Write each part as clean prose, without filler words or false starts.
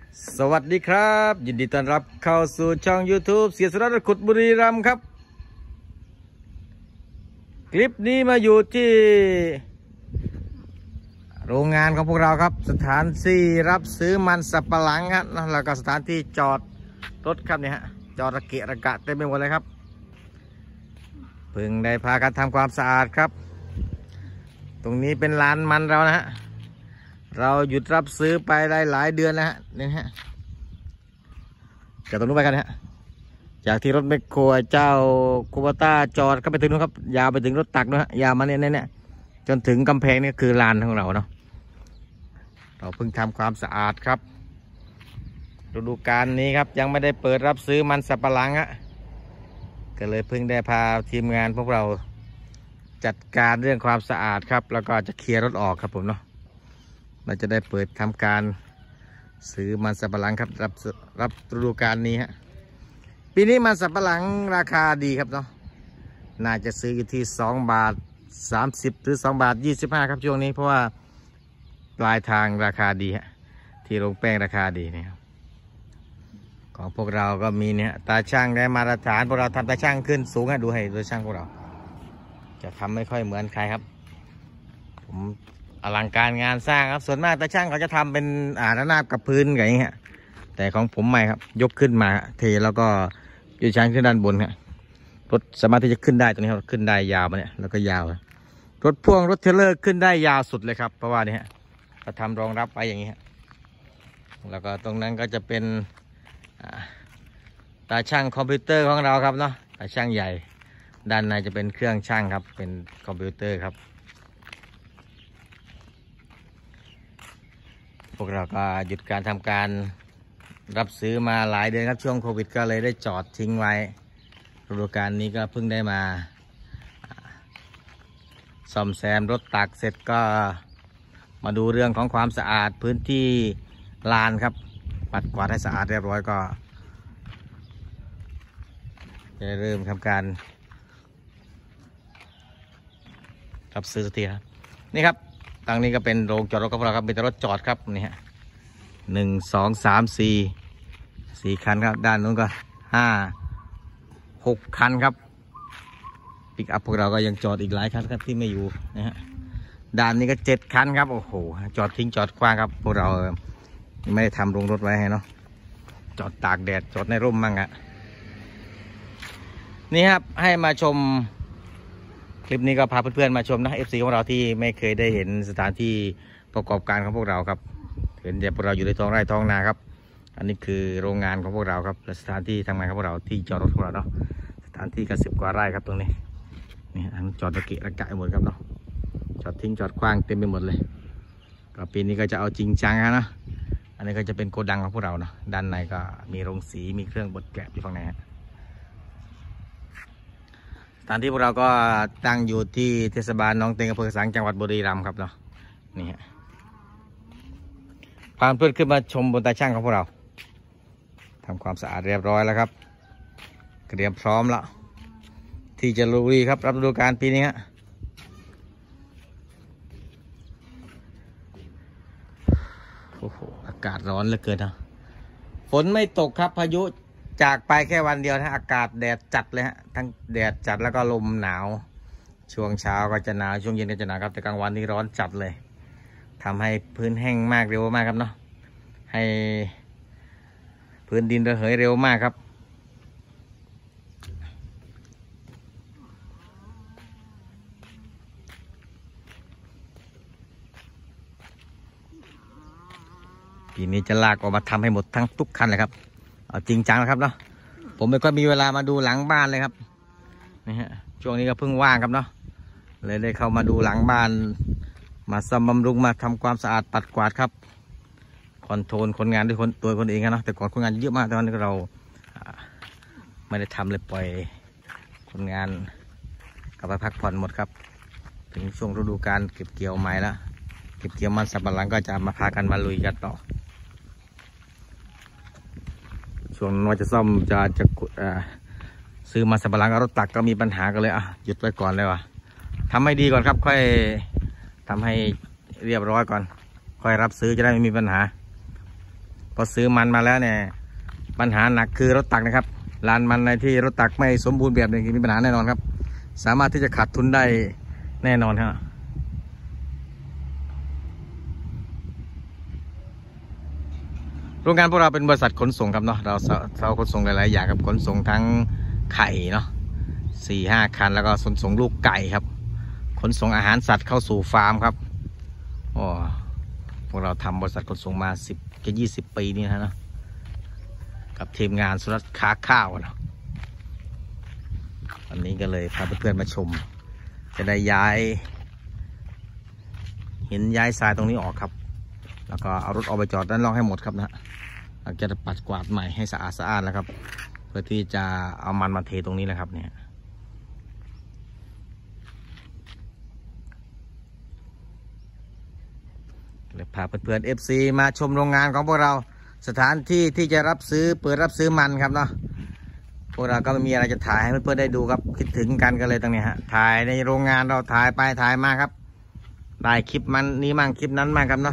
สวัสดีครับยินดีต้อนรับเข้าสู่ช่อง YouTube เสียสระขุดบุรีรัมย์ครับคลิปนี้มาอยู่ที่โรงงานของพวกเราครับสถานที่รับซื้อมันสับปะหลังครับแล้วก็สถานที่จอดรถครับเนี่ยฮะจอดระเกะระกะเต็มไปหมดเลยครับเพิ่งได้พากันทำความสะอาดครับตรงนี้เป็นลานมันเรานะฮะเราหยุดรับซื้อไปได้หลายเดือนแล้วฮะนี่ฮะจากตรงนู้นไปกันฮะจากที่รถแมคโครเจ้าคูบต้าจอดก็ไปถึงนู้นครับยาวไปถึงรถตักนู้นฮะยาวมาเนี่ยจนถึงกำแพงนี่คือลานของเราเนาะเราเพิ่งทำความสะอาดครับฤดูกาลนี้ครับยังไม่ได้เปิดรับซื้อมันสับปะหลังฮะก็เลยเพิ่งได้พาทีมงานพวกเราจัดการเรื่องความสะอาดครับแล้วก็จะเคลียร์รถออกครับผมเนาะเราจะได้เปิดทำการซื้อมันสับปะหลังครับรับฤดูกาลนี้ฮะปีนี้มันสับปะหลังราคาดีครับเนาะน่าจะซื้ออยู่ที่2 บาท 30หรือ2 บาท 25ครับช่วงนี้เพราะว่าปลายทางราคาดีฮะที่โรงแป้งราคาดีเนี่ยของพวกเราก็มีเนี่ยตาช่างได้มาตรฐานพวกเราทำตาช่างขึ้นสูงให้ดูให้โดยช่างพวกเราจะทำไม่ค่อยเหมือนใครครับผมอลังการงานสร้างครับส่วนมากตาช่างเขาจะทำเป็นระนาบกับพื้นอย่างนี้ฮะแต่ของผมไม่ครับยกขึ้นมาเทแล้วก็ยกชั้นขึ้นด้านบนครับรถสามารถที่จะขึ้นได้ตรงนี้ครับขึ้นได้ยาวมาเนี่ยแล้วก็ยาวรถพ่วงรถเทรลเลอร์ขึ้นได้ยาวสุดเลยครับเพราะว่านี่ฮะเขาทำรองรับไปอย่างนี้ฮะแล้วก็ตรงนั้นก็จะเป็นตาช่างคอมพิวเตอร์ของเราครับเนาะตาช่างใหญ่ด้านในจะเป็นเครื่องช่างครับเป็นคอมพิวเตอร์ครับพวกเราก็หยุดการทำการรับซื้อมาหลายเดือนครับช่วงโควิดก็เลยได้จอดทิ้งไว้ฤดูกาลนี้ก็เพิ่งได้มาซ่อมแซมรถตักเสร็จก็มาดูเรื่องของความสะอาดพื้นที่ลานครับปัดกวาดให้สะอาดเรียบร้อยก็จะเริ่มทำการรับซื้อสักทีครับนี่ครับทางนี้ก็เป็นโรงจอดรถของเราครับเป็นรถจอดครับนี่ฮะ1 2 3 4คันครับด้านนู้นก็5 6คันครับปิกอัพพวกเราก็ยังจอดอีกหลายคันครับที่ไม่อยู่นะฮะด้านนี้ก็7คันครับโอ้โหจอดทิ้งจอดขว้างครับพวกเราไม่ได้ทำโรงรถไว้ให้เนาะจอดตากแดดจอดในร่มมั่งอะนี่ครับให้มาชมคลิปนี้ก็พาเพื่อนๆมาชมนะ FC ของเราที่ไม่เคยได้เห็นสถานที่ประกอบการของพวกเราครับเห็นแต่พวกเราอยู่ในท้องไร่ท้องนาครับอันนี้คือโรงงานของพวกเราครับและสถานที่ทำงานของพวกเราที่จอดรถของเราเนาะสถานที่ก็10 กว่าไร่ครับตรงนี้นี่ทั้งจอดระเกะระกะหมดครับเนาะจอดทิ้งจอดขว้างเต็มไปหมดเลยก็ปีนี้ก็จะเอาจริงจังนะอันนี้ก็จะเป็นโกดังของพวกเราเนาะด้านในก็มีโรงสีมีเครื่องบดแกะอยู่ฝั่งในสถานที่พวกเราก็ตั้งอยู่ที่เทศบาลหนองเต็งอำเภอสังจังหวัดบุรีรัมย์ครับเนาะนี่ฮะพาเพื่อนขึ้นมาชมบนตาช่างของพวกเราทำความสะอาดเรียบร้อยแล้วครับเตรียมพร้อมแล้วที่จะลุยครับรับฤดูกาลปีนี้ฮะโอ้โหอากาศร้อนเหลือเกินนะฝนไม่ตกครับพายุจากไปแค่วันเดียวนะอากาศแดดจัดเลยฮะทั้งแดดจัดแล้วก็ลมหนาวช่วงเช้าก็จะหนาวช่วงเย็นก็จะหนาวครับแต่กลางวันนี่ร้อนจัดเลยทำให้พื้นแห้งมากเร็วมากครับเนาะให้พื้นดินระเหยเร็วมากครับปีนี้จะลากออกมาทำให้หมดทั้งทุกคันเลยครับเอาจริงจังนะครับเนาะผมไม่ค่อยมีเวลามาดูหลังบ้านเลยครับนี่ฮะช่วงนี้ก็เพิ่งว่างครับเนาะเลยได้เข้ามาดูหลังบ้านมาซ่อมบำรุงมาทำความสะอาดปัดกวาดครับคอนโทรลคนงานด้วยตัวคนเองนะแต่ก่อนคนงานเยอะมากตอนนี้เราไม่ได้ทำเลยปล่อยคนงานกลับไปพักผ่อนหมดครับถึงช่วงฤดูกาลเก็บเกี่ยวใหม่แล้วเก็บเกี่ยวมันสับปะหลังก็จะมาพากันมาลุยกันต่อช่วงว่าจะซ่อมจะซื้อมาสับปะหลังรถตักก็มีปัญหากันเลยหยุดไว้ก่อนเลยว่ะทำให้ดีก่อนครับค่อยทำให้เรียบร้อยก่อนค่อยรับซื้อจะได้ไม่มีปัญหา พอซื้อมันมาแล้วเนี่ยปัญหาหนักคือรถตักนะครับลานมันในที่รถตักไม่สมบูรณ์แบบนี้มีปัญหาแน่นอนครับสามารถที่จะขาดทุนได้แน่นอนครับโรงงานพวกเราเป็นบริษัทขนส่งครับเนาะเราขนส่งหลายๆอย่างครับขนส่งทั้งไข่เนาะ4-5 คันแล้วก็ขนส่งลูกไก่ครับขนส่งอาหารสัตว์เข้าสู่ฟาร์มครับโอ้พวกเราทำบริษัทขนส่งมา10-20 ปีนี่นะเนาะกับทีมงานสุรัตน์ค้าข้าวนะวันนี้ก็เลยพาเพื่อนๆมาชมจะได้ย้ายทรายตรงนี้ออกครับแล้วก็เอารถออกไปจอดด้านนอกให้หมดครับนะเราจะปัดกวาดใหม่ให้สะอาดแล้วครับเพื่อที่จะเอามันมาเทตรงนี้แหละครับเนี่ยเลยพาเพื่อนๆ FC มาชมโรงงานของพวกเราสถานที่ที่จะเปิดรับซื้อมันครับเนาะพวกเราก็มีอะไรจะถ่ายให้เพื่อนๆได้ดูครับคิดถึงกันก็เลยตรงนี้ฮะถ่ายในโรงงานเราถ่ายไปถ่ายมาครับได้คลิปมันนี้มั่งคลิปนั้นมั่งครับเนาะ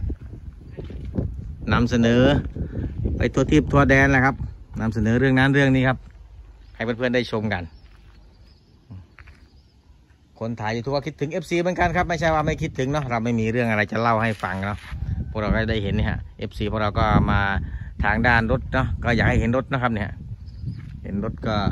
นำเสนอไปทั่วทิพย์ทั่วแดนแหละครับนำเสนอเรื่องนั้นเรื่องนี้ครับให้เพื่อนๆได้ชมกันคนถ่ายยูทูบก็คิดถึง FC เหมือนกันครับไม่ใช่ว่าไม่คิดถึงเนาะเราไม่มีเรื่องอะไรจะเล่าให้ฟังเนาะพวกเราก็ได้เห็นนี่ฮะ FC พวกเราก็มาทางด้านรถเนาะก็อยากให้เห็นรถนะครับเนี่ยเห็นรถก็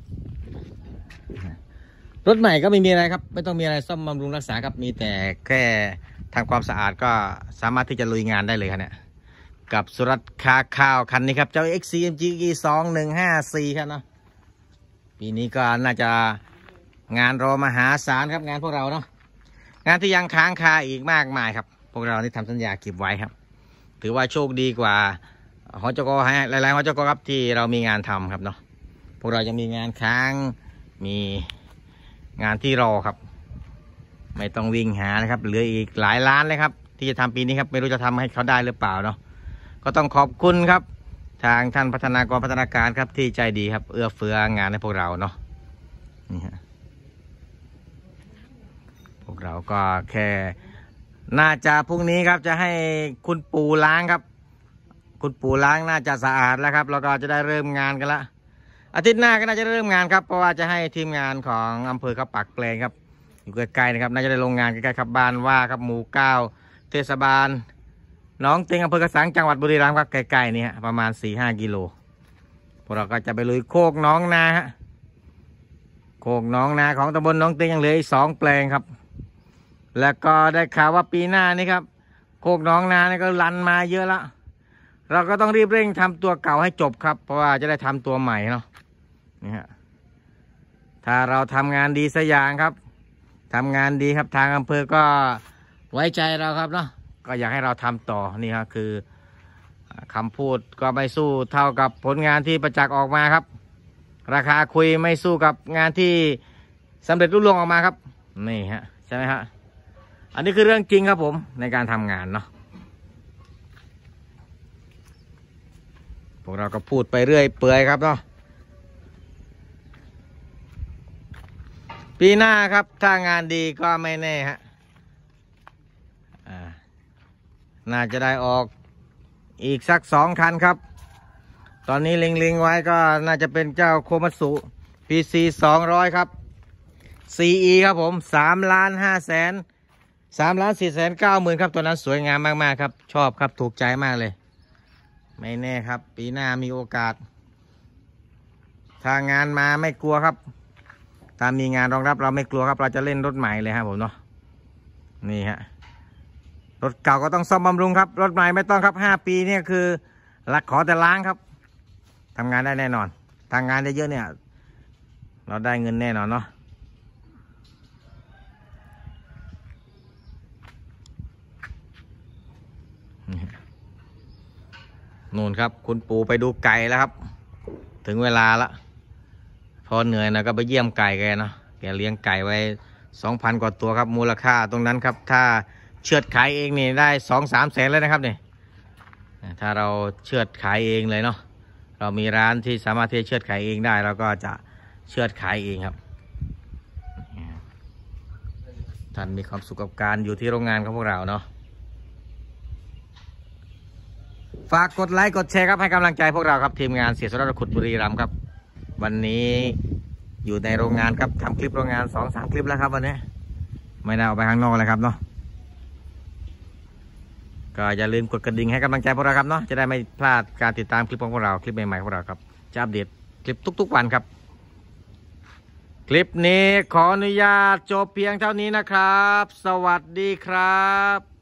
รถใหม่ก็ไม่มีอะไรครับไม่ต้องมีอะไรซ่อมบำรุงรักษาครับมีแต่แค่ทำความสะอาดก็สามารถที่จะลุยงานได้เลยครับเนี่ยกับสุรัตน์ค้าข้าวคันนี้ครับเจ้า XCMG 2154ครับเนาะปีนี้ก็น่าจะงานรอมหาศาลครับงานพวกเราเนาะงานที่ยังค้างคาอีกมากมายครับพวกเราที่ทำสัญญาเก็บไว้ครับถือว่าโชคดีกว่าหจก.หลายๆหจก.ครับที่เรามีงานทำครับเนาะพวกเราจะมีงานค้างมีงานที่รอครับไม่ต้องวิ่งหานะครับเหลืออีกหลายล้านเลยครับที่จะทำปีนี้ครับไม่รู้จะทำให้เขาได้หรือเปล่าเนาะก็ต้องขอบคุณครับทางท่านพัฒนาการครับที่ใจดีครับเอื้อเฟื้องานให้พวกเราเนาะนี่ฮะพวกเราก็แค่น่าจะพรุ่งนี้ครับจะให้คุณปู่ล้างครับคุณปู่ล้างน่าจะสะอาดแล้วครับแล้วก็จะได้เริ่มงานกันละอาทิตย์หน้าก็น่าจะเริ่มงานครับเพราะว่าจะให้ทีมงานของอำเภอเขาปักแปลงครับอยู่ใกล้ๆนะครับน่าจะได้ลงงานใกล้ๆครับบ้านว่าครับหมู่ 9เทศบาลหนองเต็งอำเภอกระสังจังหวัดบุรีรัมย์ครับใกล้ๆนี่ฮะประมาณ 4-5 กิโลพวกเราก็จะไปลุยโคกน้องนาฮะโคกน้องนาของตำบลหนองเต็งยังเหลืออีก2 แปลงครับแล้วก็ได้ข่าวว่าปีหน้านี่ครับโคกน้องนานี่ก็รันมาเยอะแล้วเราก็ต้องรีบเร่งทำตัวเก่าให้จบครับเพราะว่าจะได้ทำตัวใหม่เนาะนี่ฮะถ้าเราทำงานดีสักอย่างครับทำงานดีครับทางอำเภอก็ไว้ใจเราครับเนาะก็อยากให้เราทำต่อนี่ครับคือคำพูดก็ไม่สู้เท่ากับผลงานที่ประจักษ์ออกมาครับราคาคุยไม่สู้กับงานที่สำเร็จรุ่งเรืองออกมาครับนี่ฮะใช่ไหมฮะอันนี้คือเรื่องจริงครับผมในการทำงานเนาะพวกเราก็พูดไปเรื่อยเปื่อยครับเนาะปีหน้าครับถ้างานดีก็ไม่แน่ฮะน่าจะได้ออกอีกสัก2 คันครับตอนนี้เล็งๆไว้ก็น่าจะเป็นเจ้าโคมัตสึ PC 200ครับ CE ครับผม3,490,000ครับตัวนั้นสวยงามมากๆครับชอบครับถูกใจมากเลยไม่แน่ครับปีหน้ามีโอกาสถ้างานมาไม่กลัวครับถ้ามีงานรองรับเราไม่กลัวครับเราจะเล่นรถใหม่เลยครับผมเนาะนี่ฮะรถเก่าก็ต้องซ่อมบำรุงครับรถใหม่ไม่ต้องครับ5 ปีเนี่ยคือหลักขอแต่ล้างครับทำงานได้แน่นอนทางงานได้เยอะเนี่ยเราได้เงินแน่นอนเนาะนู่นครับคุณปู่ไปดูไก่แล้วครับถึงเวลาละพอเหนื่อยนะก็ไปเยี่ยมไก่แกเนาะแกเลี้ยงไก่ไว้ 2,000 กว่าตัวครับมูลค่าตรงนั้นครับถ้าเชือดขายเองนี่ได้ 2-3 แสนเลยนะครับเนี่ยถ้าเราเชือดขายเองเลยเนาะเรามีร้านที่สามารถที่จะเชือดขายเองได้เราก็จะเชือดขายเองครับท่านมีความสุขกับการอยู่ที่โรงงานของพวกเราเนาะฝากกดไลค์กดแชร์ครับให้กำลังใจพวกเราครับทีมงานเสียสระขุดบุรีรัมย์ครับวันนี้อยู่ในโรงงานครับทำคลิปโรงงาน 2-3 คลิปแล้วครับวันนี้ไม่ได้ออกไปข้างนอกเลยครับเนาะก็อย่าลืมกดกระดิ่งให้กำลังใจพวกเราครับเนาะจะได้ไม่พลาดการติดตามคลิปของพวกเราคลิปใหม่ๆของพวกเราครับจะอัปเดตคลิปทุกๆวันครับคลิปนี้ขออนุญาตจบเพียงเท่านี้นะครับสวัสดีครับ